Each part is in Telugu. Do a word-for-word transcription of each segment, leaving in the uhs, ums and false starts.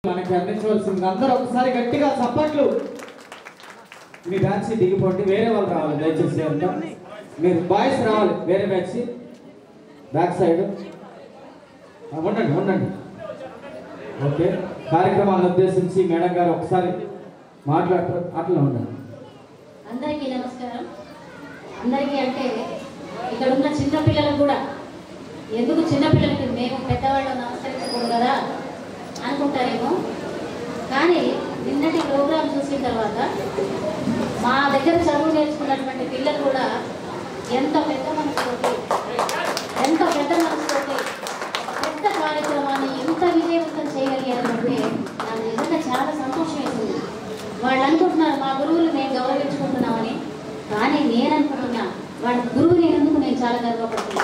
మనకి అందించవలసింది అందరూ ఒకసారి గట్టిగా చప్పట్లు. మీ బ్యాచ్ దిగిపోండి, వేరే వాళ్ళు రావాలి దయచేసి. అంతా మీరు బాయ్స్ రావాలి, వేరే బ్యాచ్ బ్యాక్ సైడ్ ఉండండి ఉండండి. ఓకే, కార్యక్రమాన్ని ఉద్దేశించి మేడం గారు ఒకసారి మాట్లాడతారు, అట్లా ఉండండి. అందరికీ నమస్కారం. అందరికీ అంటే ఇక్కడ ఉన్న చిన్నపిల్లలకు కూడా, ఎందుకు చిన్నపిల్లలకి మేము పెద్దవాళ్ళు నమస్కరించకూడదు కదా అనుకుంటారేమో, కానీ నిన్నటి ప్రోగ్రాం చూసిన తర్వాత మా దగ్గర చదువు నేర్చుకున్నటువంటి పిల్లలు కూడా ఎంత పెద్ద మనసుతోటి ఎంత పెద్ద మనసుతోటి పెద్ద కార్యక్రమాన్ని ఎంత విజయవంతం చేయగలిగారంటే నాకు నిజంగా చాలా సంతోషం వేసింది. వాళ్ళు అనుకుంటున్నారు మా గురువులు మేము గౌరవించుకుంటున్నామని, కానీ నేను అనుకుంటున్నా వాళ్ళ గురువుని ఎందుకు నేను చాలా గర్వపడుతున్నాను.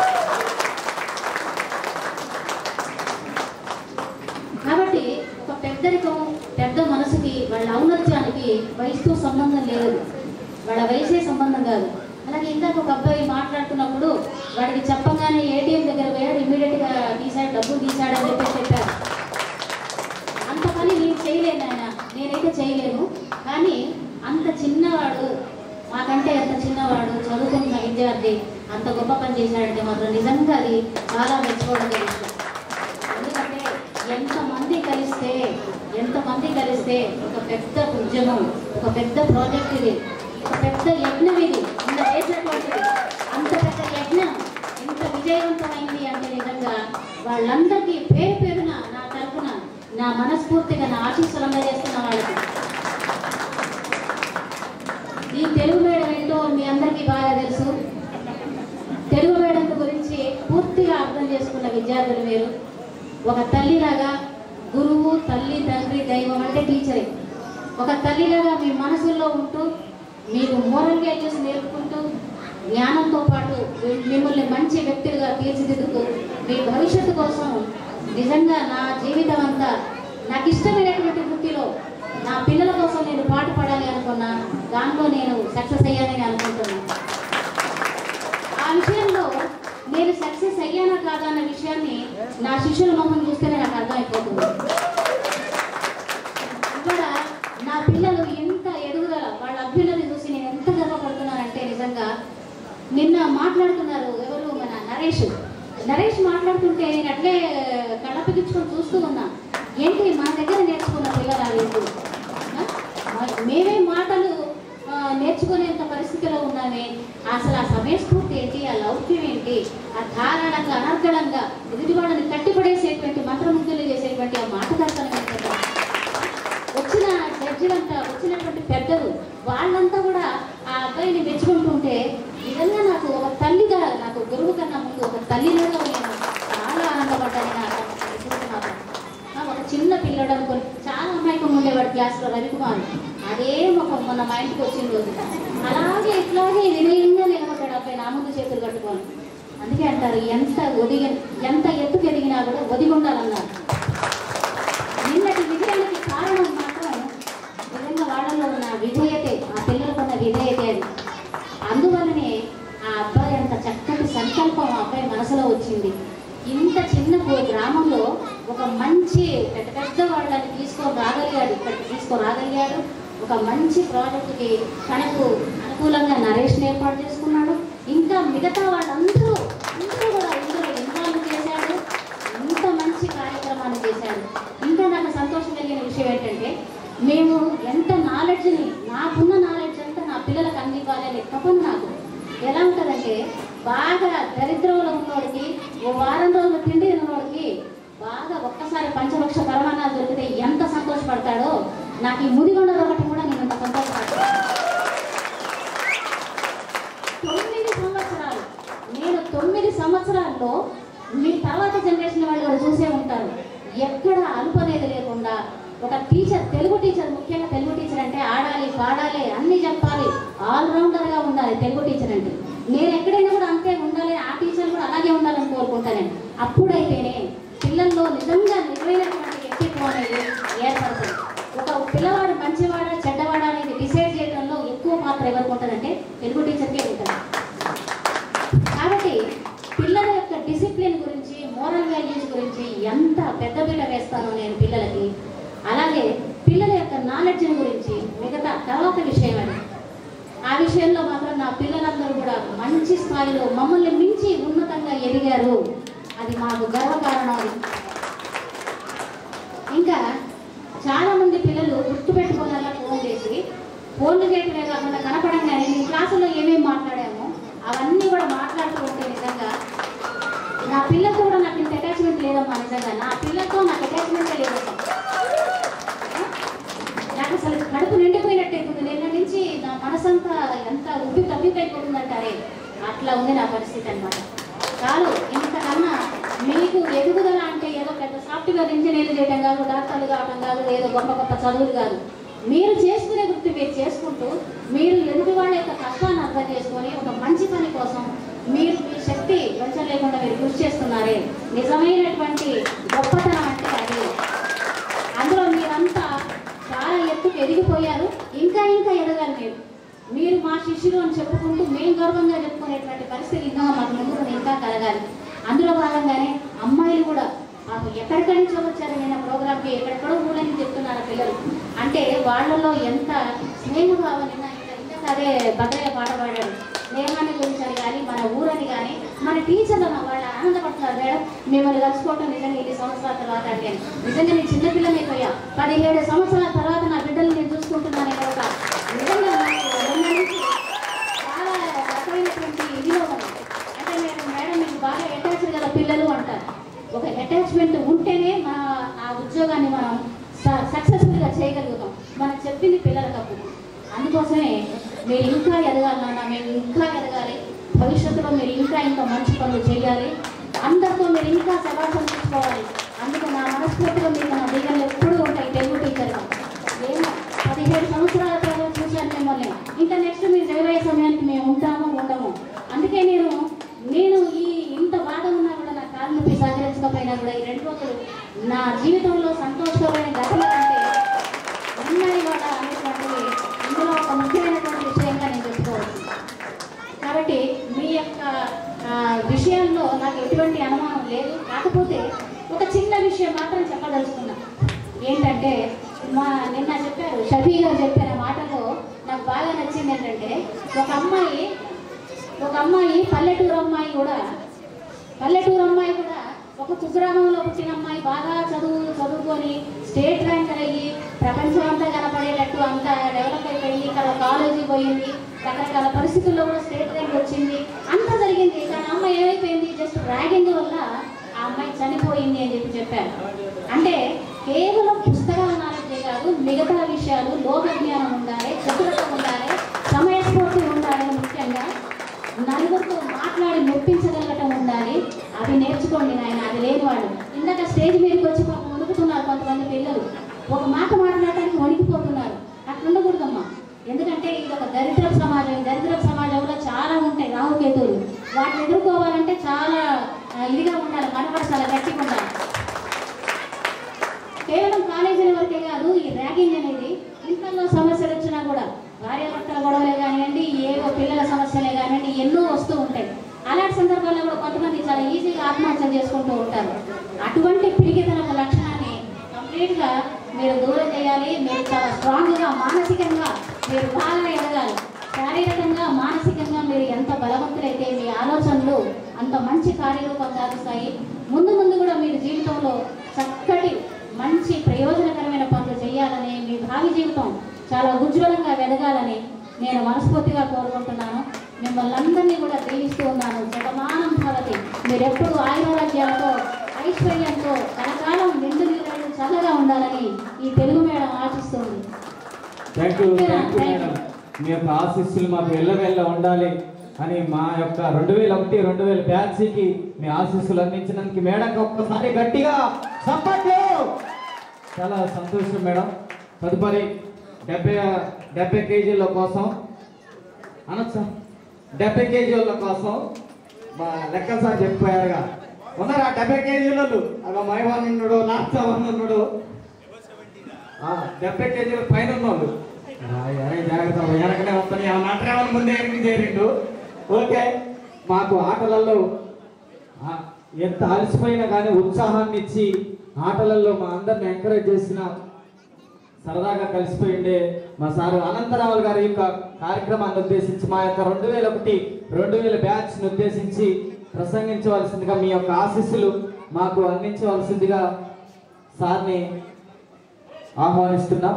కాబట్టి ఒక పెద్దరికం పెద్ద మనసుకి వాళ్ళ ఔన్నత్యానికి వయసుతో సంబంధం లేదు, వాళ్ళ వయసే సంబంధం కాదు. అలాగే ఇందాక ఒక అబ్బాయి మాట్లాడుతున్నప్పుడు వాడికి చెప్పగానే ఏటీఎం దగ్గర పోయాడు, ఇమ్మీడియట్గా తీసాడు, డబ్బులు తీసాడని చెప్పేసి చెప్పారు. అంత పని నేను చేయలేను ఆయన, నేనైతే చేయలేను. కానీ అంత చిన్నవాడు, మాకంటే ఎంత చిన్నవాడు చదువుకున్న విద్యార్థి అంత గొప్ప పని చేశాడంటే మాత్రం నిజంగా అది చాలా మెచ్చుకోవడం జరుగుతుంది. ఎందుకంటే ఎంతమంది కలిస్తే ఎంతమంది కలిస్తే ఒక పెద్ద ఉద్యమం, ఒక పెద్ద ప్రాజెక్ట్ ఇది, ఒక పెద్ద యజ్ఞం ఇది, ఇంత చేసినటువంటిది అంత పెద్ద యజ్ఞం ఇంత విజయవంతమైంది అంటే నిజంగా వాళ్ళందరికీ పేరు పేరున నా తరఫున నా మనస్ఫూర్తిగా నా ఆశీస్సులు అందజేస్తున్న వాళ్ళకి. ఈ తెలుగు మేడం ఏంటో మీ అందరికీ బాగా తెలుసు. తెలుగు మేడం గురించి పూర్తిగా అర్థం చేసుకున్న విద్యార్థులు మీరు. ఒక తల్లిలాగా, గురువు తల్లి తండ్రి దైవం అంటే టీచరే, ఒక తల్లిలాగా మీ మనసుల్లో ఉంటూ మీకు మోరల్ వాల్యూస్ నేర్పుకుంటూ జ్ఞానంతో పాటు మిమ్మల్ని మంచి వ్యక్తులుగా తీర్చిదిద్దుతూ మీ భవిష్యత్తు కోసం నిజంగా నా జీవితం అంతా నాకు ఇష్టమైనటువంటి వృత్తిలో నా పిల్లల కోసం నేను పాటు పడాలి అనుకున్నా, దాంట్లో నేను సక్సెస్ అయ్యానని అనుకుంటున్నాను. ఆ విషయంలో నేను సక్సెస్ అయ్యానా కాదా అన్న విషయాన్ని నా శిష్యుల మొహం చూస్తేనే నాకు అర్థమైపోతుంది. ఇక్కడ నా పిల్లలు ఎంత ఎదుగుదల, వాళ్ళ అభ్యున్నతి చూసి నేను ఎంత గర్వపడుతున్నానంటే నిజంగా నిన్న మాట్లాడుతున్నారు ఎవరు, మన నరేష్ నరేష్ మాట్లాడుతుంటే నేను అట్లే కళ్ళపిచ్చుకొని చూస్తూ ఉన్నా. ఏంటి మా దగ్గర నేర్చుకున్న పిల్లలు లేదు, మేమే మాటలు నేర్చుకునేంత పరిస్థితిలో ఉన్నామే, అసలు ఆ సమయస్ఫూర్తి ఏంటి, ఆ లౌక్యం ఏంటి, ఆ ధారాళంగా అనర్గళంగా ఎదుటివాళ్ళని కట్టిపడేసేటువంటి మంత్రముగ్ధులు చేసేటువంటి ఆ మాటకర్తనం ఏంటంటే వచ్చిన జడ్జిలంతా, వచ్చినటువంటి పెద్దలు వాళ్ళంతా కూడా ఆ అబ్బాయిని మెచ్చుకుంటుంటే నిజంగా నాకు ఒక తల్లిగా, నాకు గురువు కన్నా ముందు ఒక తల్లిలాగా నేను చాలా ఆనందపడ్డాను. నాకు ఒక చిన్న పిల్లడు అనుకుని చాలా అమాయకంగా ఉండేవాడు క్లాస్లో రవికుమార్, అదే ఒక మొన్న మా ఇంటికి వచ్చిన రోజు అలాగే ఇట్లాగే వినయంగా నిలబడ్డాడు అబ్బాయి నా ముందు చేతులు కట్టుకొని. అందుకే అంటారు ఎంత ఒదిగి ఎంత ఎత్తుకు ఎదిగినా కూడా ఒదిగి ఉండాలన్నారు. నిన్నటి విజయానికి కారణం మాత్రం నిజంగా వాళ్ళలో ఉన్న విధేయతే, ఆ పిల్లలకున్న విధేయతే అది. అందువల్లనే ఆ అబ్బాయి అంత చక్కటి సంకల్పం ఆ అబ్బాయి మనసులో వచ్చింది. ఇంత చిన్న గ్రామంలో ఒక మంచి పెద్ద పెద్ద వాళ్ళని తీసుకొని రాగలిగాడు, ఇక్కడికి తీసుకొని రాగలిగాడు. ఒక మంచి ప్రాజెక్టుకి తనకు అనుకూలంగా నరేష్ని ఏర్పాటు చేసుకున్నాడు. ఇంకా మిగతా వాళ్ళందరూ అందరూ కూడా ఇందులో ఇన్వాల్వ్ చేశాడు, ఇంత మంచి కార్యక్రమాన్ని చేశాడు. ఇంకా నాకు సంతోషం కలిగిన విషయం ఏంటంటే మేము ఎంత నాలెడ్జ్ని, నాకున్న నాలెడ్జ్ అంతా నా పిల్లలకు అందివ్వాలి అనే తపన నాకు ఎలా ఉంటుందంటే, బాగా దరిద్రంలో ఉన్నోడికి ఓ వారం రోజులు తిండి ఉన్నోడికి బాగా ఒక్కసారి పంచలక్ష పరమాణాలు దొరికితే ఎంత సంతోషపడతాడో, నాకు ఈ ముదిగొండ ఒకటి కూడా నేను అంత సంతోషపడతాను. తొమ్మిది సంవత్సరాలు నేను తొమ్మిది సంవత్సరాల్లో మీ తర్వాత జనరేషన్ వాళ్ళు కూడా చూసే ఉంటారు, ఎక్కడ అలుపనేది లేకుండా ఒక టీచర్, తెలుగు టీచర్, ముఖ్యంగా తెలుగు టీచర్ అంటే ఆడాలి పాడాలి అన్నీ చెప్పాలి, ఆల్రౌండర్గా ఉండాలి తెలుగు టీచర్ అంటే. నేను ఎక్కడైనా కూడా అంతే ఉండాలి, ఆ టీచర్ కూడా అలాగే ఉండాలని కోరుకుంటాను. అప్పుడైతేనే పిల్లల్లో నిజంగా నిజమైనటువంటి వ్యక్తిత్వం అనేది ఏర్పడుతుంది. ఒక పిల్లవాడు మంచివాడా చెడ్డవాడా అనేది డిసైడ్ చేయడంలో ఎక్కువ పాత్ర ఎవరికి ఉంటుందంటే తెలుగు టీచర్కే ఉంటుంది. కాబట్టి పిల్లల యొక్క డిసిప్లిన్ గురించి, మోరల్ వాల్యూస్ గురించి ఎంత పెద్దపీట వేస్తానో నేను పిల్లలకి, క్రమశిక్షణ గురించి మిగతా తర్వాత విషయం అది. ఆ విషయంలో మాత్రం నా పిల్లలందరూ కూడా మంచి స్థాయిలో మమ్మల్ని మించి ఉన్నతంగా ఎదిగారు. అది మాకు గర్వకారణం. ఇంకా చాలామంది పిల్లలు గుర్తుపెట్టుకోవాలా ఫోన్ చేసి ఫోన్లు చేయటమే కాకుండా కనపడంగానే మీ క్లాసులో ఏమేమి మాట్లాడామో అవన్నీ కూడా మాట్లాడుతూ ఉంటే నిజంగా నా పిల్లలతో కూడా నాకు ఇంత అటాచ్మెంట్ లేదమ్మా. నిజంగా నా పిల్లలతో నాకు అటాచ్మెంటే లేదమ్మా. నాకు అసలు కడుపు నిండిపోయినట్టు అవుతుంది. నిన్న నుంచి నా మనసంతా ఎంత ఉబ్బి తగ్గిపోయిపోతుందంటారే అట్లా ఉంది నా పరిస్థితి అనమాట. చాలు, ఇంతకన్నా మీకు ఎదుగుదల అంటే ఏదో పెద్ద సాఫ్ట్వేర్ ఇంజనీర్లు చేయడం కాదు, డాక్టర్లు కావడం కాదు, ఏదో గొప్ప గొప్ప చదువులు కాదు. మీరు చేసుకునే వృత్తి మీరు చేసుకుంటూ మీరు ఎదుటి వాళ్ళ యొక్క కష్టాన్ని అర్థం చేసుకొని ఒక మంచి పని కోసం మీరు మీ శక్తి వెంచ లేకుండా మీరు కృషి చేస్తున్నారే నిజమైనటువంటి గొప్పతనం అంటే అది. అందులో మీరంతా చాలా ఎత్తుకు ఎదిగిపోయారు. ఇంకా ఇంకా ఎదగాలి. మీరు మీరు మా శిష్యులు అని చెప్పుకుంటూ మేము గర్వంగా చెప్పుకునేటువంటి పరిస్థితి ఇంకా మాకు ముందు ఇంకా కలగాలి. అందులో భాగంగానే అమ్మాయిలు కూడా మాకు ఎక్కడిక్కడి నుంచో వచ్చారు. నేను ప్రోగ్రామ్కి ఎక్కడెక్కడో ఊళ్ళని చెప్తున్నారు పిల్లలు. అంటే వాళ్ళలో ఎంత స్నేహభావం. నిన్న ఇంకా అదే భద్రయ్య పాట పాడాడు. స్నేహాన్ని గురించి కానీ మన ఊరని కానీ మన టీచర్లను వాళ్ళు ఆనందపడుతున్నారు. మేడం మిమ్మల్ని కలుసుకోవటం నిజంగా ఇన్ని సంవత్సరాల తర్వాత అంటే నిజంగా నేను చిన్నపిల్లలైపోయా. పదిహేడు సంవత్సరాల తర్వాత నా బిడ్డలు నేను చూసుకుంటున్నాను. ఒక నిజంగా చాలా రకమైనటువంటి ఇదిలో అంటే నేను మేడం మీకు బాగా అటాచ్డ్ గల పిల్లలు అంటారు. ఒక అటాచ్మెంట్ ఉంటేనే మన ఆ ఉద్యోగాన్ని మనం సక్సెస్ఫుల్గా చేయగలుగుతాం. మనం చెప్పింది పిల్లలకు అప్పుడు. అందుకోసమే మీరు ఇంకా ఎదగాలన్నా మేము ఇంకా ఎదగాలి. భవిష్యత్తులో మీరు ఇంకా ఇంకా మంచి పనులు చేయాలి. అందరితో మీరు ఇంకా సభాసం తీసుకోవాలి. అందుకు నా మనస్ఫూర్తిగా మీకు నా దీవెనలు ఎప్పుడూ ఉంటాయి. తెలుగు టీచర్గా ఏమో పదిహేడు సంవత్సరాల తర్వాత చూశాను మిమ్మల్ని. ఇంకా నెక్స్ట్ మీరు చదివే సమయానికి మేము ఉంటాము ఉండము. అందుకే నేను నేను ఈ ఇంత బాధ ఉన్నా కూడా నా కాలు నొప్పి సహకరించకపోయినా కూడా ఈ రెండు రోజులు నా జీవితంలో సంతోషకరమైన ఘటన అంటే ఉన్నాయి కూడా అనేటువంటిది ఇందులో ఒక ముఖ్యమైనటువంటి విషయంగా నేను చెప్పుకోవచ్చు. కాబట్టి మీ యొక్క విషయంలో నాకు ఎటువంటి అనుమానం లేదు. కాకపోతే ఒక చిన్న విషయం మాత్రం చెప్పదలుచుకున్నా. ఏంటంటే మా నిన్న చెప్పారు షఫీ గారు చెప్పిన మాటలో నాకు బాగా నచ్చింది ఏంటంటే ఒక అమ్మాయి ఒక అమ్మాయి పల్లెటూరు అమ్మాయి కూడా పల్లెటూరు అమ్మాయి కూడా ఒక కుగ్రామంలో పుట్టిన అమ్మాయి బాగా చదువు చదువుకొని స్టేట్ ర్యాంకర్ అయ్యి ప్రపంచం అంతా కనపడేటట్టు అంతా డెవలప్ అయిపోయి ఇక్కడ కాలేజీ పోయింది. రకరకాల పరిస్థితుల్లో కూడా స్టేట్ ర్యాంక్ వచ్చింది. అంతా జరిగింది. కానీ అమ్మాయి ఏమైపోయింది, జస్ట్ ర్యాగింగ్ వల్ల ఆ అమ్మాయి చనిపోయింది అని చెప్పి చెప్పారు. అంటే కేవలం పుస్తకాల నాలెడ్జే కాదు, మిగతా విషయాలు లోక జ్ఞానం ఉండాలి, చతురత ఉండాలి, సమయస్ఫూర్తి ఉండాలి. ముఖ్యంగా నలుగురితో మాట్లాడి మెప్పించగలగటం ఉండాలి. అవి నేర్చుకోండి నాయన. అది లేని వాళ్ళు ఇందాక స్టేజ్ మీదకి వచ్చి పాపం వణుకుతున్నారు కొంతమంది పిల్లలు. ఒక మాట మాట్లాడటానికి వణికిపోతున్నారు. అట్లా ఉండకూడదమ్మా. ఎందుకంటే ఇది ఒక దరిద్ర సమాజం. దరిద్ర సమాజంలో చాలా ఉంటాయి రాహుకేతువులు. వాటిని ఎదుర్కోవాలంటే చాలా ఇదిగా ఉండాలి, మనవరసాల గట్టిగా ఉండాలి. కేవలం కాలేజీల వరకే కాదు, ఈ ర్యాగింగ్ అనేది ఇంట్లో సమస్యలు వచ్చినా కూడా భార్యాభర్తల గొడవలే కానివ్వండి, ఏవో పిల్లల సమస్యలే కానివ్వండి, ఎన్నో వస్తూ ఉంటాయి. అలాంటి సందర్భాల్లో కూడా కొంతమంది చాలా ఈజీగా ఆత్మహత్య చేసుకుంటూ ఉంటారు. అటువంటి పిరిగితన లక్షణాన్ని కంప్లీట్గా మీరు దూరం చేయాలి. మీరు చాలా స్ట్రాంగ్గా మానసికంగా మీరు బాగా ఎదగాలి. శారీరకంగా మానసికంగా మీరు ఎంత బలవంతులైతే మీ ఆలోచనలు అంత మంచి కార్యరూపం సాధిస్తాయి. ముందు ముందు కూడా మీరు జీవితంలో చక్కటి మంచి ప్రయోజనకరమైన పనులు చేయాలని, మీ భావి జీవితం చాలా ఉజ్వలంగా ఎదగాలని నేను మనస్ఫూర్తిగా కోరుకుంటున్నాను. మిమ్మల్ని అందరినీ కూడా దీవిస్తూ ఉన్నాను. శతమానం భవతి. మీరు ఎప్పుడు ఆయురారోగ్యాలతో ఐశ్వర్యంతో కలకాలం నిండు నీళ్ళు చల్లగా ఉండాలని ఈ తెలుగు మేడం ఆశిస్తుంది. Thank you thank you madam. మీ యొక్క ఆశీస్సులు మాకు ఎల్లవేళ్ళ ఉండాలి అని మా యొక్క రెండు వేల ఒకటి రెండు వేల బ్యాచ్కి మీ ఆశీస్సులు అందించినందుకు మేడంకి ఒక్కసారి గట్టిగా సపోర్ట్. చాలా సంతోషం మేడం. తదుపరి డెబ్బై డెబ్బై కేజీల కోసం అనొచ్చా డెబ్బై కేజీల కోసం మా లెక్క సార్ చెప్పిపోయారుగా ఉన్నారా డెబ్బై కేజీలు అలా మైవాన్ ఉన్నాడు, లాప్సావన్ ఉన్నాడు, డెబ్బై కేజీల పైన ఉన్నాడు. జాగ్రత్త వెనకనే వస్తాను. ఏమన్నా ముందే చేరిండు. ఓకే, మాకు ఆటలలో ఎంత అలసిపోయినా కానీ ఉత్సాహాన్ని ఇచ్చి ఆటలలో మా అందరిని ఎంకరేజ్ చేసిన సరదాగా కలిసిపోయిండే మా సారు అనంతరావులు గారి యొక్క కార్యక్రమాన్ని ఉద్దేశించి మా యొక్క రెండు వేల ఒకటి రెండు వేల బ్యాచ్ని ఉద్దేశించి ప్రసంగించవలసిందిగా మీ యొక్క ఆశీస్సులు మాకు అందించవలసిందిగా సార్ని ఆహ్వానిస్తున్నాం.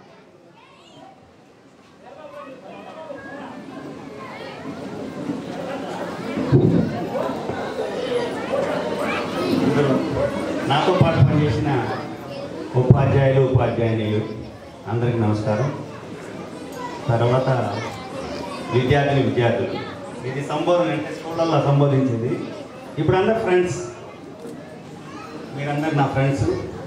నాతో పాటు పనిచేసిన ఉపాధ్యాయులు ఉపాధ్యాయులు అందరికీ నమస్కారం. తర్వాత విద్యార్థులు విద్యార్థులు ఇది సంబోధన అంటే స్కూళ్ళల్లో సంబోధించింది. ఇప్పుడు అందరు ఫ్రెండ్స్, మీరందరు నా ఫ్రెండ్స్.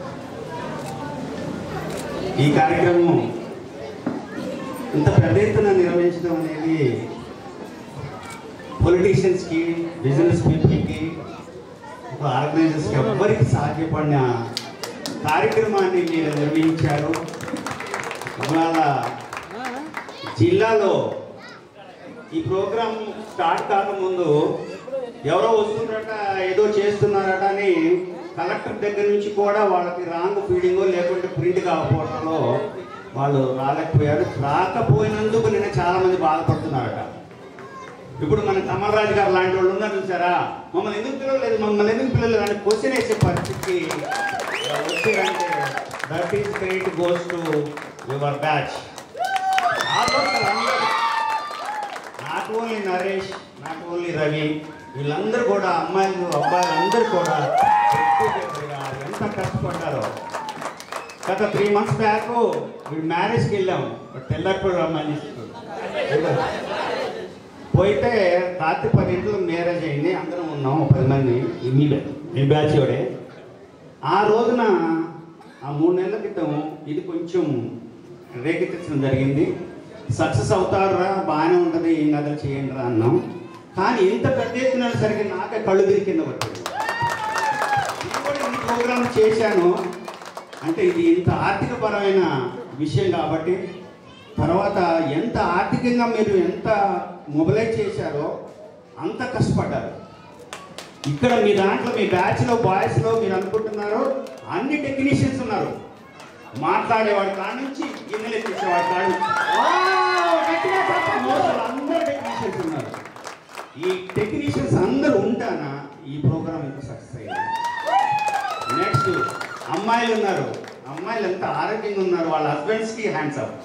ఈ కార్యక్రమం ఇంత పెద్ద ఎత్తున నిర్వహించడం అనేది పొలిటీషియన్స్కి, బిజినెస్ పీపుల్కి, ఒక ఆర్గనైజర్స్కి ఎవ్వరికి సాధ్యపడిన కార్యక్రమాన్ని మీరు నిర్వహించారు. ఇవాళ జిల్లాలో ఈ ప్రోగ్రాం స్టార్ట్ కాకముందు ఎవరో వస్తున్నారట, ఏదో చేస్తున్నారట అని కలెక్టర్ దగ్గర నుంచి కూడా వాళ్ళకి రాంగ్ ఫీడింగో లేకుంటే ప్రింట్ కాకపోవడంలో వాళ్ళు రాలేకపోయారు. రాకపోయినందుకు నిన్న చాలామంది బాధపడుతున్నారట. ఇప్పుడు మన కమలరాజు గారు లాంటి వాళ్ళు ఉన్నారు చూసారా, మమ్మల్ని ఎందుకు పిలవలేదు, మమ్మల్ని ఎందుకు పిలవలేదు అని క్వశ్చన్ వేసే పరిస్థితికి వచ్చారంటే that is credit goes to your batch. Not only Naresh, not only Ravi, వీళ్ళందరూ కూడా అమ్మాయిలు అబ్బాయిలు అందరూ కూడా ఎంత కష్టపడ్డారో. గత త్రీ మంత్స్ బ్యాక్ వీళ్ళు మ్యారేజ్కి వెళ్ళాము, తెల్లప్పుడు రమ్మని పోయితే రాత్రి పదింటిలో మ్యారేజ్ అయింది. అందరం ఉన్నాం పది మంది, మీ మీ బ్యాచ్ వాడే. ఆ రోజున ఆ మూడు నెలల క్రితం ఇది కొంచెం రేకెత్తించడం జరిగింది. సక్సెస్ అవుతారా, బాగానే ఉంటుంది, ఏం కథలు చేయండి రా అన్నాం. కానీ ఇంత పెద్ద ఎత్తున సరికి నాకే కళ్ళు తిరిగి కింద పట్టింది. ఈ ప్రోగ్రామ్ చేశాను అంటే ఇది ఇంత ఆర్థికపరమైన విషయం కాబట్టి, తర్వాత ఎంత ఆర్థికంగా మీరు ఎంత మొబిలైజ్ చేశారో అంత కష్టపడ్డారు. ఇక్కడ మీ దాంట్లో మీ బ్యాచ్లో బాయ్స్లో మీరు అనుకుంటున్నారు అన్ని టెక్నీషియన్స్ ఉన్నారు. మాట్లాడేవాడి కాడి నుంచి గిన్నెలు ఎత్తించేవాడి కాడి నుంచి అందరూ టెక్నీషియన్స్ ఉన్నారు. ఈ టెక్నీషియన్స్ అందరూ ఉంటానా ఈ ప్రోగ్రామ్ ఎంత సక్సెస్ అయింది. నెక్స్ట్ అమ్మాయిలు ఉన్నారు, అమ్మాయిలు ఎంత ఆరోగ్యంగా ఉన్నారు, వాళ్ళ హస్బెండ్స్కి హ్యాండ్స్ అప్,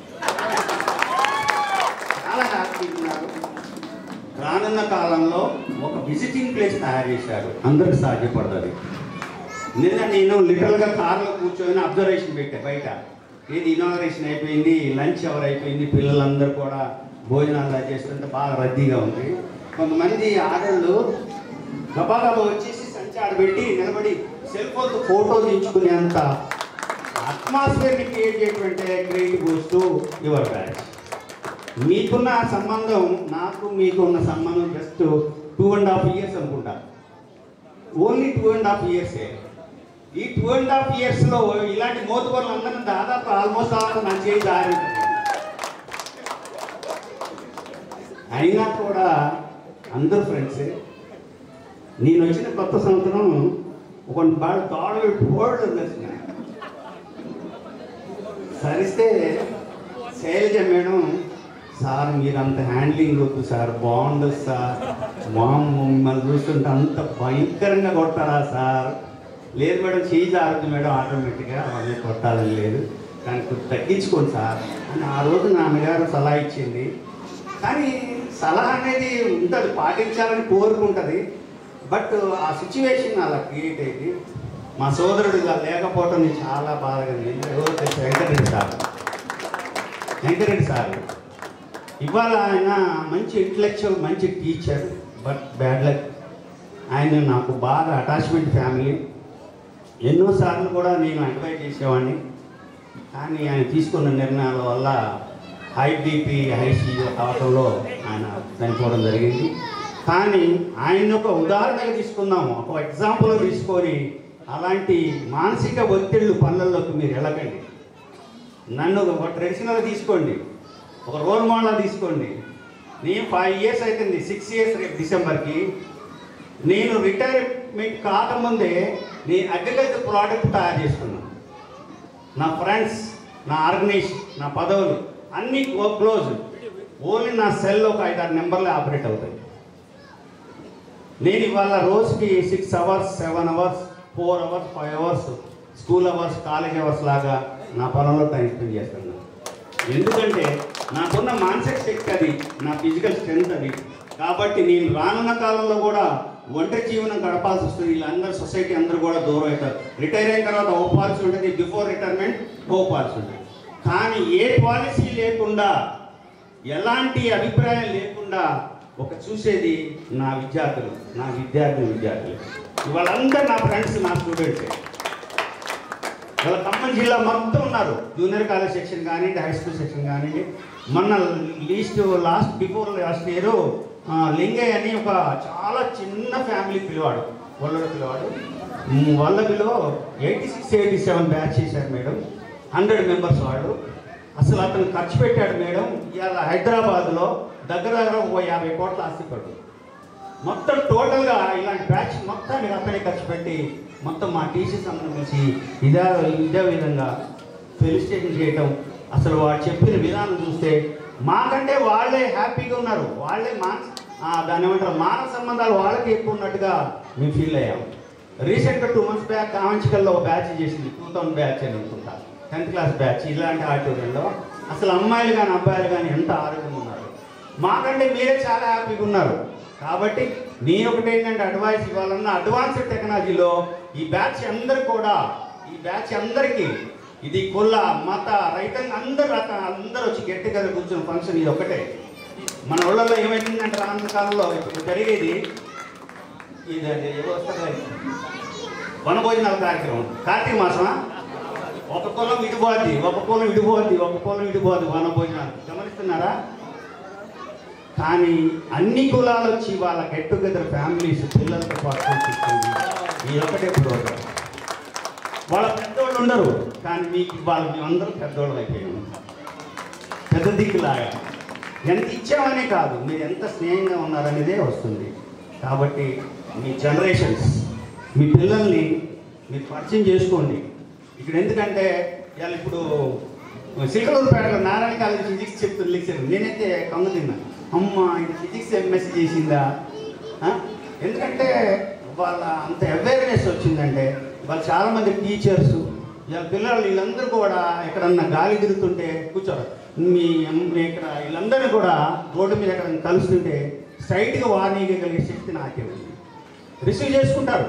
చాలా హ్యాపీగా ఉన్నారు. రానున్న కాలంలో ఒక విజిటింగ్ ప్లేస్ తయారు చేశారు, అందరికి సాధ్యపడుతుంది. నిన్న నేను లిటరల్గా కార్లో కూర్చొని అబ్జర్వేషన్ పెట్టా బయట. ఏది ఇనాగరేషన్ అయిపోయింది, లంచ్ అవర్ అయిపోయింది, పిల్లలందరూ కూడా భోజనాలు చేస్తుంటే బాగా రద్దీగా ఉంది. కొంతమంది ఆడళ్ళు గబాగబా వచ్చేసి సంచి ఆడబెట్టి నిలబడి సెల్ ఫోన్తో ఫోటో తీయించుకునేంత అట్మాస్ఫియర్ని క్రియేట్ చేయటువంటి creative goes to your batch. మీకున్న సంబంధం నాకు మీకు ఉన్న సంబంధం just two and half years అనుకుంటా, ఓన్లీ టూ అండ్ హాఫ్ ఇయర్సే. ఈ టూ అండ్ హాఫ్ ఇయర్స్లో ఇలాంటి మోతుబర్లు అందరినీ దాదాపు ఆల్మోస్ట్ ఆల్ నా చేయి దారి అయినా కూడా అందరూ ఫ్రెండ్సే. నేను వచ్చిన కొత్త సంవత్సరం ఒక బాగా తోడలు పోవడం తెలిసిన సరిస్తే శైలజ మేడం, సార్ మీరు అంత హ్యాండ్లింగ్ వద్దు సార్, బాగుండదు సార్, మామ్ మిమ్మల్ని చూస్తుంటే అంత భయంకరంగా కొట్టాలా సార్. లేదు మేడం, చేయి జారుద్దు మేడం, ఆటోమేటిక్గా అవన్నీ కొట్టాలని లేదు, కానీ కొంచెం తగ్గించుకోండి సార్ అని ఆ రోజు నాన్నగారు సలహా ఇచ్చింది. కానీ సలహా అనేది ఉంటుంది, పాటించాలని కోరుకుంటుంది, బట్ ఆ సిచ్యువేషన్ అలా క్రియేట్ అయింది. మా సోదరుడు ఇలా లేకపోవటం నేను చాలా బాధగా ఉంది. వెంకటరెడ్డి సార్ వెంకటరెడ్డి సార్ ఇవాళ ఆయన మంచి ఇంటలెక్చువల్, మంచి టీచర్, బట్ బ్యాడ్ లక్. ఆయన నాకు బాగా అటాచ్మెంట్ ఫ్యామిలీ. ఎన్నోసార్లు కూడా నేను అడ్వైజ్ చేసేవాడిని, కానీ ఆయన తీసుకున్న నిర్ణయాల వల్ల హై బీపీ హై షుగర్ కావడంలో ఆయన చనిపోవడం జరిగింది. కానీ ఆయన ఒక ఉదాహరణగా తీసుకుందాము, ఒక ఎగ్జాంపుల్ తీసుకొని అలాంటి మానసిక ఒత్తిళ్ళు పనులలోకి మీరు వెళ్ళకండి. నన్ను ఒక ట్రెడిషనల్గా తీసుకోండి, ఒక రోల్ మోడల్ తీసుకోండి. నేను ఫైవ్ ఇయర్స్ అవుతుంది, సిక్స్ ఇయర్స్ రేపు డిసెంబర్కి. నేను రిటైర్మెంట్ కాకముందే నేను అగ్రికల్చర్ ప్రోడక్ట్ తయారు చేసుకున్నాను. నా ఫ్రెండ్స్ నా ఆర్గనైజేషన్, నా పదవులు అన్నీ క్లోజ్. ఓన్లీ నా సెల్ ఒక ఐదారు నెంబర్లే ఆపరేట్ అవుతాయి. నేను ఇవాళ రోజుకి six hours seven hours four hours five hours school hours college hours లాగా నా పొలంలో టైం స్పెండ్ చేస్తున్నాను. ఎందుకంటే నాకున్న మానసిక శక్తి అది, నా ఫిజికల్ స్ట్రెంత్ అది. కాబట్టి నేను రానున్న కాలంలో కూడా ఒంటరి జీవనం గడపాల్సి వస్తుంది. వీళ్ళందరూ సొసైటీ అందరూ కూడా దూరం అవుతారు. రిటైర్ అయిన తర్వాత ఓ పాలసీ ఉంటుంది, బిఫోర్ రిటైర్మెంట్ ఓ పాలసీ ఉంటుంది. కానీ ఏ పాలసీ లేకుండా, ఎలాంటి అభిప్రాయం లేకుండా ఒక చూసేది నా విద్యార్థులు, నా విద్యార్థి విద్యార్థులు వాళ్ళందరూ నా ఫ్రెండ్స్, నా స్టూడెంట్సే. వాళ్ళ ఖమ్మం జిల్లా మొత్తం ఉన్నారు. జూనియర్ కాలేజ్ సెక్షన్ కానివ్వండి, హై స్కూల్ సెక్షన్ కానివ్వండి. మొన్న least last before last year Lingaiah అని ఒక చాలా చిన్న ఫ్యామిలీ పిల్లవాడు, వాళ్ళ పిల్లవాడు వాళ్ళ పిల్లవ eighty six eighty seven batch చేశారు మేడం. హండ్రెడ్ మెంబర్స్ వాడు. అసలు అతను ఖర్చు పెట్టాడు మేడం. ఇవాళ హైదరాబాద్లో దగ్గర దగ్గర ఒక యాభై కోట్ల ఆస్తిపడు. మొత్తం టోటల్గా ఇలాంటి బ్యాచ్ మొత్తాన్ని అతనే ఖర్చు పెట్టి మొత్తం మా టీచర్స్ అందరం కలిసి ఇదే ఇదే విధంగా ఫెలిసిటేషన్ చేయటం. అసలు వాడు చెప్పిన విధానం చూస్తే మాకంటే వాళ్ళే హ్యాపీగా ఉన్నారు. వాళ్ళే మానస దాని ఏమంటారు మానవ సంబంధాలు వాళ్ళకి ఎక్కువ ఉన్నట్టుగా మేము ఫీల్ అయ్యాము. రీసెంట్గా టూ మంత్స్ బ్యాక్ కామంచికల్లో ఒక బ్యాచ్ చేసింది, టూ థౌసండ్ బ్యాచ్ అని అనుకుంటా, టెన్త్ క్లాస్ బ్యాచ్. ఇలాంటి ఆడిటోరియంలో అసలు అమ్మాయిలు కానీ అబ్బాయిలు కానీ ఎంత ఆరోగ్యంగా ఉన్నారు. మాకంటే మీరే చాలా హ్యాపీగా ఉన్నారు. కాబట్టి నేను ఒకటి ఏంటంటే అడ్వైస్ ఇవ్వాలన్న అడ్వాన్స్డ్ టెక్నాలజీలో ఈ బ్యాచ్ అందరు కూడా, ఈ బ్యాచ్ అందరికీ ఇది కుల మత రైతాంగ అందరు అందరూ వచ్చి గెట్ టుగెదర్ కూర్చున్న ఫంక్షన్ ఇది ఒకటే. మన ఊళ్ళల్లో ఏమైతుందంటే రానున్న కాలంలో ఇప్పుడు జరిగేది ఇది ఏదో వస్తుంది వనభోజనాల కార్యక్రమం. కార్తీక మాసమా, ఒక కులం విడిపోద్ది, ఒక కులం విడిపోద్ది, ఒక కులం విడిపోద్ది వనభోజనాలు. గమనిస్తున్నారా? కానీ అన్ని కులాలు వచ్చి వాళ్ళ గెట్ టుగెదర్ ఫ్యామిలీస్ పిల్లలతో పాటు ఈ ఒకటే ప్రోగ్రాం. వాళ్ళ పెద్దోళ్ళు ఉండరు, కానీ మీకు వాళ్ళు మేమందరూ పెద్దోళ్ళు అయిపోయాము. పెద్ద దిక్కులాగా ఎంత ఇచ్చామనే కాదు, మీరు ఎంత స్నేహంగా ఉన్నారనేదే వస్తుంది. కాబట్టి మీ జనరేషన్స్, మీ పిల్లల్ని మీరు పరిచయం చేసుకోండి. ఇక్కడ ఎందుకంటే ఇవాళ ఇప్పుడు శ్రీకలూరుపేటలో నారాయణ కాలేజ్ ఫిజిక్స్ చెప్తున్న లెక్చర్ నేనైతే కంగు తిన్నాను. అమ్మ ఇది ఫిజిక్స్ ఎంఎస్సీ చేసిందా? ఎందుకంటే వాళ్ళ అంత అవేర్నెస్ వచ్చిందంటే వాళ్ళు చాలామంది టీచర్స్ ఇలా పిల్లలు వీళ్ళందరూ కూడా ఎక్కడన్నా గాలి తిరుగుతుంటే కూర్చోరు, మీ ఇక్కడ వీళ్ళందరినీ కూడా రోడ్డు మీద ఎక్కడన్నా కలుస్తుంటే స్ట్రైట్గా వార్నింగ్ కలిగే శక్తి నాకే ఉంది. రిసీవ్ చేసుకుంటారు.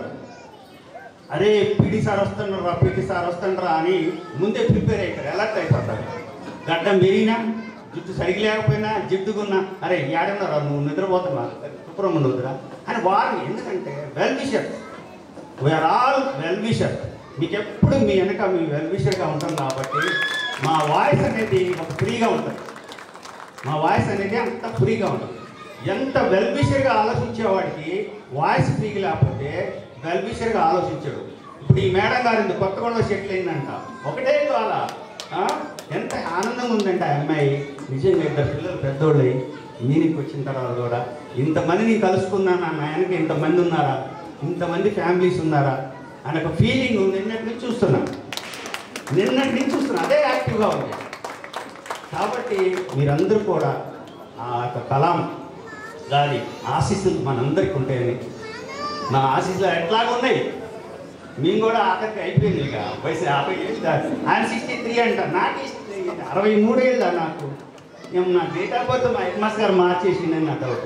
అరే పీటీ సార్ వస్తుండ్రా, పీటీ సార్ వస్తుండ్రా అని ముందే ప్రిపేర్ అవుతారు, అలర్ట్ అయిపోతారు. గడ్డం పెరిగినా, జుట్టు సరిగి లేకపోయినా, జిడ్డుకున్నా అరే ఏడన్నారా నువ్వు నిద్రపోతున్నా శుభ్రం ఉండవుతురా అని వారిని. ఎందుకంటే well wisher, we're all well wisher. మీకు ఎప్పుడు మీ వెనక మీ వెల్ విషర్గా ఉంటాం కాబట్టి మా వాయిస్ అనేది ఒక ఫ్రీగా ఉంటుంది. మా వాయిస్ అనేది అంత ఫ్రీగా ఉంటుంది. ఎంత వెల్ విషర్గా ఆలోచించేవాడికి వాయిస్ ఫ్రీగా లేకపోతే వెల్ విషర్గా ఆలోచించాడు. ఇప్పుడు ఈ మేడం గారు ఇంత కొత్తగూడలో సెటిల్ అయిందంట, ఒకటే కాల ఎంత ఆనందంగా ఉందంటే ఆ అమ్మాయి. నిజంగా ఇద్దరు పిల్లలు పెద్దోళ్ళు మీనికి వచ్చిన తర్వాత కూడా ఇంతమందిని కలుసుకున్నాను, నా ఆయనకి ఇంతమంది ఉన్నారా, ఇంతమంది ఫ్యామిలీస్ ఉన్నారా అని ఒక ఫీలింగ్ నిన్నటి నుంచి చూస్తున్నాను, నిన్నటి నుంచి చూస్తున్నా అదే యాక్టివ్గా ఉంది. కాబట్టి మీరందరూ కూడా ఆ యొక్క కలాం గారి ఆశీస్సులు మనందరికీ ఉంటాయని, నా ఆశీస్సులు ఎట్లాగా ఉన్నాయి. మేము కూడా ఆఖరికి అయిపోయింది ఇక వయసు యాభై ఏళ్ళు. ఆయన సిక్స్టీ త్రీ అంటారు, నాకు అరవై మూడు ఏళ్ళ నాకు. ఏం నా డేట్ ఆఫ్ బర్త్ మా హెడ్ మాస్టర్ గారు మార్చేసిందని నాకు డౌట్.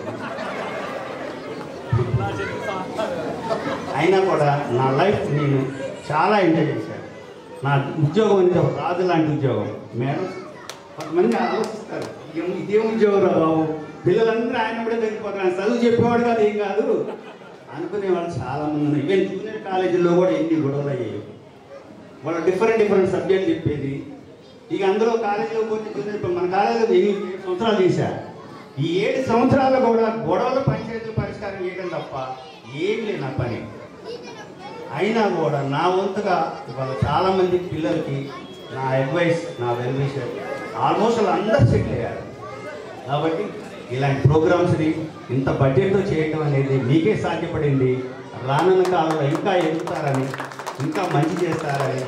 అయినా కూడా నా లైఫ్ నేను చాలా ఎంజాయ్ చేశాను. నా ఉద్యోగం అనేది ఒక రాజు లాంటి ఉద్యోగం. మేడం కొంతమంది ఆలోచిస్తారు, ఇదే ఉద్యోగం రా బాబు, పిల్లలందరూ ఆయన కూడా తగ్గిపోతారు, చదువు చెప్పేవాడు కాదు ఏం కాదు అనుకునేవాళ్ళు చాలామంది ఉన్నారు. ఈవెన్ జూనియర్ కాలేజీల్లో కూడా ఎన్ని గొడవలు అయ్యాయి. వాళ్ళు డిఫరెంట్ డిఫరెంట్ సబ్జెక్ట్ చెప్పేది. ఇక అందులో కాలేజీలో పోతే జూనియర్ మన కాలేజీలో ఎనిమిది ఏడు సంవత్సరాలు చేశారు. ఈ ఏడు సంవత్సరాలు కూడా గొడవలు పంచాయతీలు పరిష్కారం చేయడం తప్ప ఏం లేదు నా పని. అయినా కూడా నా వంతుగా ఇవాళ చాలామంది పిల్లలకి నా అడ్వైస్, నా వెల్ విషర్ ఆల్మోస్ట్ వాళ్ళు అందరూ సెటిల్ అయ్యారు. కాబట్టి ఇలాంటి ప్రోగ్రామ్స్ని ఇంత బడ్జెట్తో చేయడం అనేది మీకే సాధ్యపడింది. రానున్న కాలంలో ఇంకా ఎదుగుతారని, ఇంకా మంచి చేస్తారని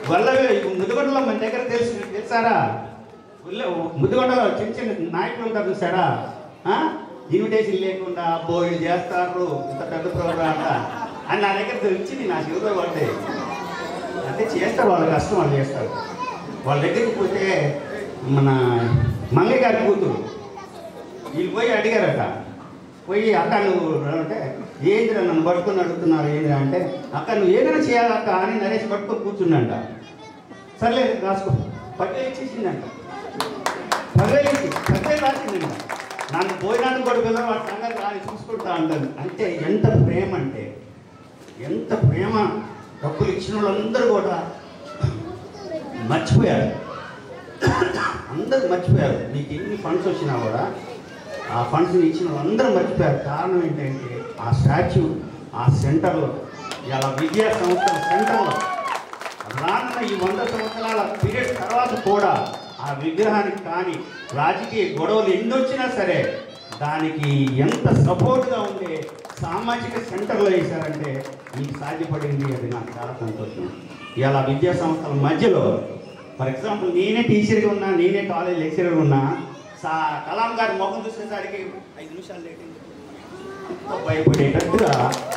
వల్ల ముదిగొండలో మన దగ్గర తెలుసు తెలుసారా, ముదిగొండలో చిన్న చిన్న నాయకులు ఉంటారు చూసారా, ఇన్విటేషన్ లేకుండా బోయిలు చేస్తారు ఇంత పెద్ద ప్రోగ్రామ్ అంతా అని నా దగ్గర వచ్చింది. నా జీవితంలో పడ్డాయి అంటే చేస్తారు, వాళ్ళ కష్టం వాళ్ళు చేస్తారు. వాళ్ళ దగ్గరికి పోతే మన మంగయ్య గారి కూతురు వీళ్ళు పోయి అడిగారట, పోయి అక్క నువ్వు అంటే ఏంద్రా నన్ను పట్టుకొని అడుగుతున్నారు ఏంద్రా అంటే, అక్క నువ్వు ఏదైనా చేయాలక్క అని నరేష్ పట్టుకొని కూర్చుండంట. సర్లేదు రాసుకో పదివేలు ఇచ్చేసిందంట, పదివేలు ఇచ్చి పదివేలు రాసిందంట. నన్ను పోయినాను కూడా పిల్లలు వాటి సంగతి రాని చూసుకుంటా అంటాను. అంటే ఎంత ప్రేమ అంటే ఎంత ప్రేమ. డబ్బులు ఇచ్చిన వాళ్ళందరూ కూడా మర్చిపోయారు, అందరూ మర్చిపోయారు. మీకు ఎన్ని ఫండ్స్ వచ్చినా కూడా ఆ ఫండ్స్ని ఇచ్చిన వాళ్ళందరూ మర్చిపోయారు. కారణం ఏంటంటే ఆ స్టాచ్యూ ఆ సెంటర్లో ఇలా విద్యా సంస్థల సెంటర్లో రానున్న ఈ వంద సంవత్సరాల పీరియడ్ తర్వాత కూడా ఆ విగ్రహానికి కానీ రాజకీయ గొడవలు ఎన్ని వచ్చినా సరే దానికి ఎంత సపోర్ట్గా ఉండే సామాజిక సెంటర్లో వేశారంటే మీకు సాధ్యపడింది. అది నాకు చాలా సంతోషం. ఇలా విద్యా సంస్థల మధ్యలో ఫర్ ఎగ్జాంపుల్ నేనే టీచర్గా ఉన్నా, నేనే కాలేజ్ లెక్చరర్గా ఉన్నా, సా కలాం గారి మొహం చూసేసరికి ఐదు నిమిషాలు లేట్ అంత భయపడేటట్టుగా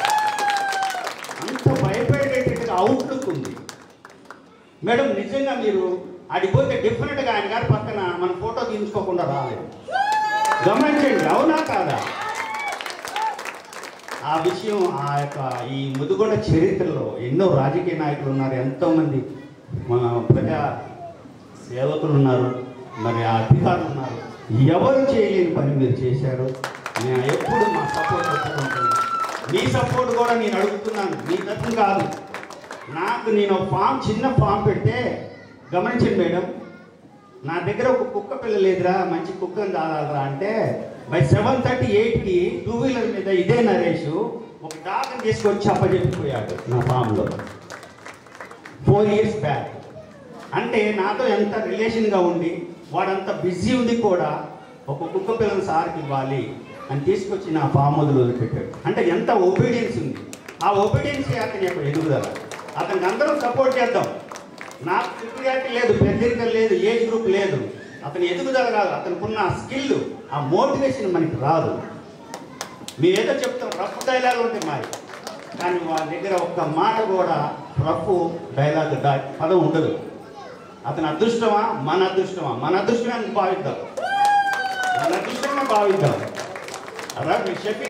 అంత భయపడేటట్టుగా అవుట్లుక్ ఉంది. మేడం నిజంగా మీరు అడిగిపోతే డిఫరెంట్గా ఆయన గారి పక్కన మన ఫోటో తీయించుకోకుండా రాలేదు. గమనించండి, అవునా కాదా? ఆ విషయం ఆ యొక్క ఈ ముదిగొండ చరిత్రలో ఎన్నో రాజకీయ నాయకులు ఉన్నారు, ఎంతోమంది మన ప్రజా సేవకులు ఉన్నారు, మరి అధికారులు ఉన్నారు. ఎవరు చేయలేని పని మీరు చేశారు. నేను ఎప్పుడు మా సపోర్ట్ ఒప్పుకుంటున్నాను. మీ సపోర్ట్ కూడా నేను అడుగుతున్నాను, మీ తరఫున కాదు. నాకు నేను ఫామ్ చిన్న ఫామ్ పెడితే గమనించండి మేడం, నా దగ్గర ఒక కుక్క పిల్ల లేదురా, మంచి కుక్కని దాదాలరా అంటే బై సెవెన్ థర్టీ ఎయిట్కి టూ వీలర్ మీద ఇదే నరేష్ ఒక డాక్ని తీసుకొచ్చి అప్పచెప్పిపోయాడు నా ఫామ్లో ఫోర్ ఇయర్స్ బ్యాక్. అంటే నాతో ఎంత రిలేషన్గా ఉండి వాడంత బిజీ ఉంది కూడా ఒక కుక్క పిల్లని సార్కి ఇవ్వాలి అని తీసుకొచ్చి నా ఫామ్ మొదలు వదిలిపెట్టాడు. అంటే ఎంత ఒబీడియన్స్ ఉంది. ఆ ఒబీడియన్స్ అతని యొక్క ఎదుగుదల. అతనికి అందరం సపోర్ట్ చేద్దాం. నాకు ప్రియారిటీ లేదు, పెద్దరికం లేదు, ఏజ్ గ్రూప్ లేదు. అతని ఎదుగుదల కాదు, అతనికి ఉన్న స్కిల్, ఆ మోటివేషన్ మనకి రాదు. మీరు ఏదో చెప్తాం రఫ్ డైలాగ్ ఉంటే మాది, కానీ వాళ్ళ దగ్గర ఒక్క మాట కూడా రఫ్ డైలాగ్ పదం ఉండదు. అతని అదృష్టమా మన అదృష్టమా? మన అదృష్టమే భావిద్దాం, మన అదృష్టమే భావిద్దాం. అలాగే షఫీ